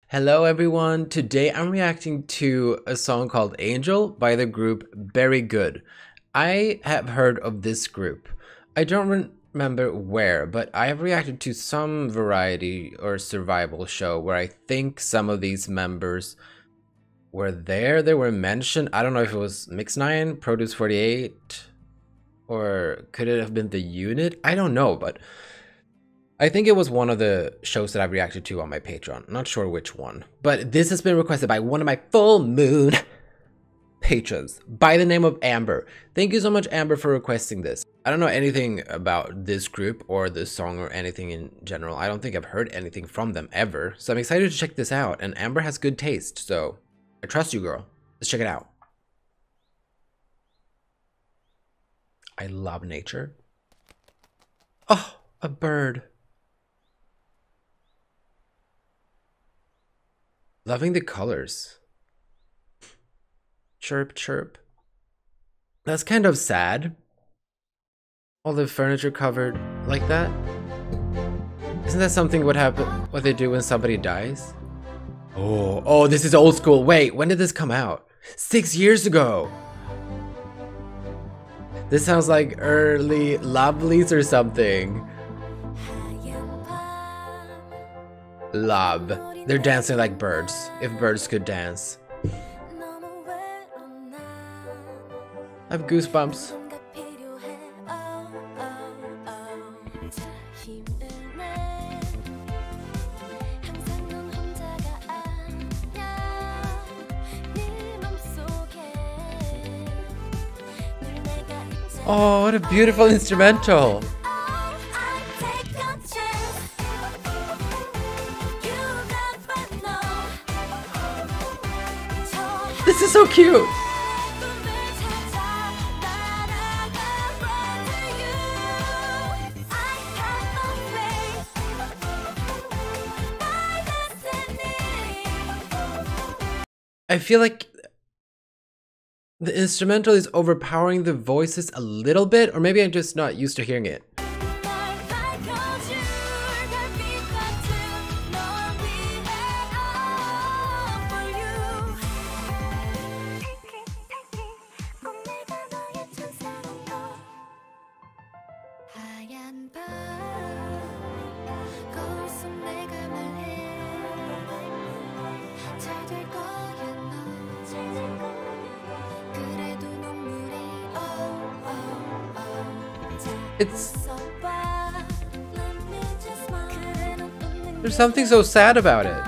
Hello everyone, today I'm reacting to a song called Angel by the group Very Good. I have heard of this group. I don't remember where, but I have reacted to some variety or survival show where I think some of these members were there, they were mentioned. I don't know if it was Mix9, Produce 48, or could it have been The Unit? I don't know, but I think it was one of the shows that I've reacted to on my Patreon. Not sure which one. But this has been requested by one of my full moon patrons by the name of Amber. Thank you so much, Amber, for requesting this. I don't know anything about this group or this song or anything in general. I don't think I've heard anything from them ever. So I'm excited to check this out. And Amber has good taste. So I trust you, girl. Let's check it out. I love nature. Oh, a bird. Loving the colors. Chirp, chirp. That's kind of sad. All the furniture covered like that. Isn't that something what they do when somebody dies? Oh, this is old school. Wait, when did this come out? 6 years ago. This sounds like early Lovelies or something. Love. They're dancing like birds, if birds could dance. I have goosebumps. Oh, what a beautiful instrumental. This is so cute. I feel like the instrumental is overpowering the voices a little bit, or maybe I'm just not used to hearing it. There's something so sad about it.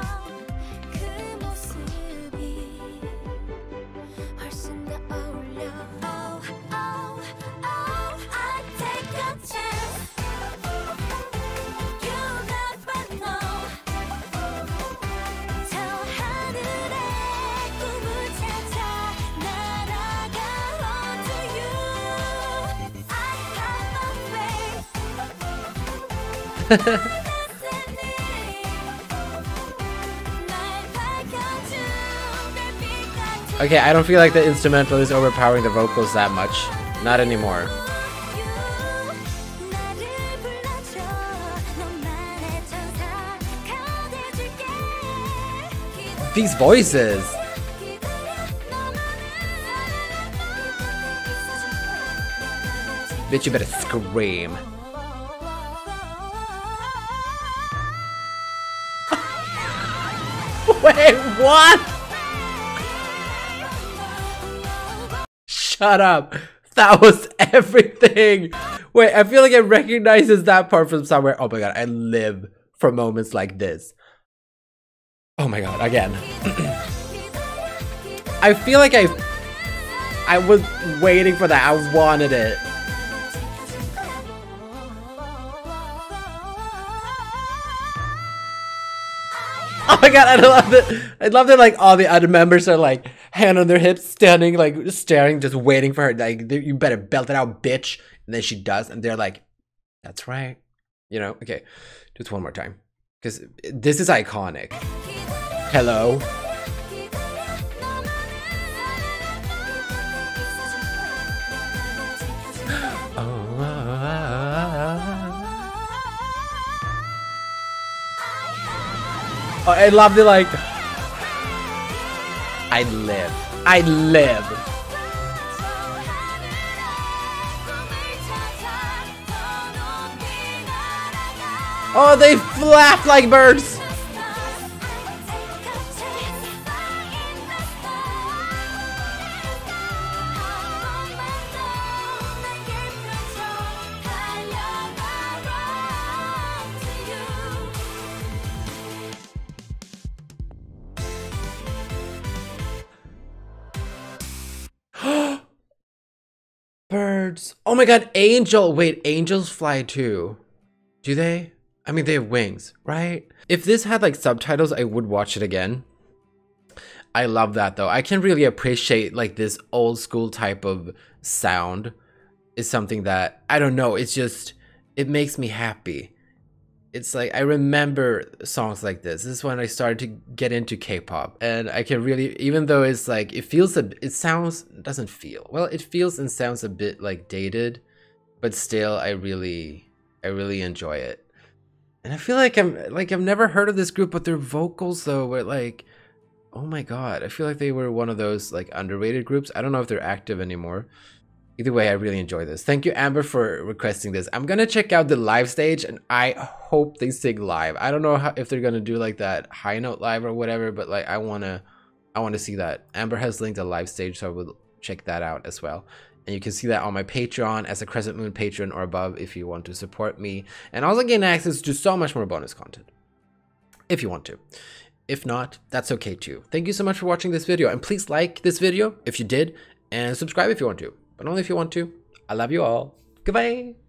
Okay, I don't feel like the instrumental is overpowering the vocals that much. Not anymore. These voices! Bitch, you better scream. Wait, what? Shut up. That was everything. Wait, I feel like it recognizes that part from somewhere. Oh my god, I live for moments like this. Oh my god, again. I feel like I was waiting for that. I wanted it. Oh my god, I love it. I love that like all the other members are like hand on their hips, standing, like staring, just waiting for her. Like, you better belt it out, bitch. And then she does, and they're like, that's right. You know, okay. Just one more time. Because this is iconic. Hello. I love the like. I live. I live. Oh, they flap like birds. Birds. Oh my god, angel. Wait, angels fly too. Do they? I mean, they have wings, right? If this had like subtitles, I would watch it again. I love that though. I can really appreciate like this old school type of sound is something that, I don't know, it's just, it makes me happy. It's like, I remember songs like this. This is when I started to get into K-pop, and I can really, even though it's like, it feels, it sounds, doesn't feel, well, it feels and sounds a bit like dated, but still, I really enjoy it. And I feel like I've never heard of this group, but their vocals though were like, oh my god, I feel like they were one of those like underrated groups. I don't know if they're active anymore. Either way, I really enjoy this. Thank you, Amber, for requesting this. I'm gonna check out the live stage, and I hope they sing live. I don't know if they're gonna do like that high note live or whatever, but like I wanna see that. Amber has linked a live stage, so I will check that out as well. And you can see that on my Patreon as a Crescent Moon patron or above if you want to support me, and also gain access to so much more bonus content if you want to. If not, that's okay too. Thank you so much for watching this video, and please like this video if you did, and subscribe if you want to. But only if you want to. I love you all. Goodbye.